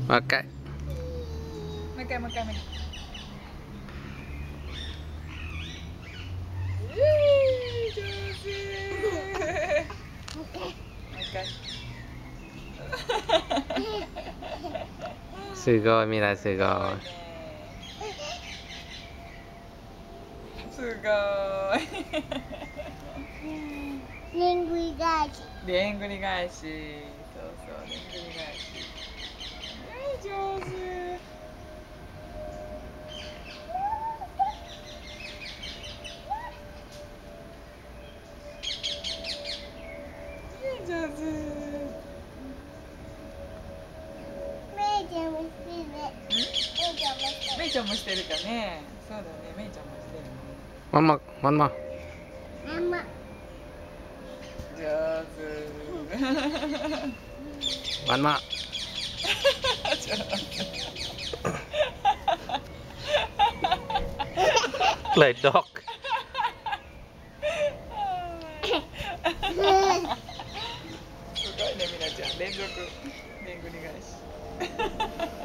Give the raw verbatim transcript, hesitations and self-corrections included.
もう一回。 もう一回もう一回もう一回。上手。もう一回。 すごい、みなすごい。 すごい。 でんぐり返し。 でんぐり返し。そうそう、でんぐり返し。上手。上手。 めいちゃんもしてるね。 めいちゃんもしてるかね。そうだね、めいちゃんもしてるね。 もんも、もんも。 ママ。 上手。 もんも。Play dog. すごいね、みなちゃん、連続でんぐり返し。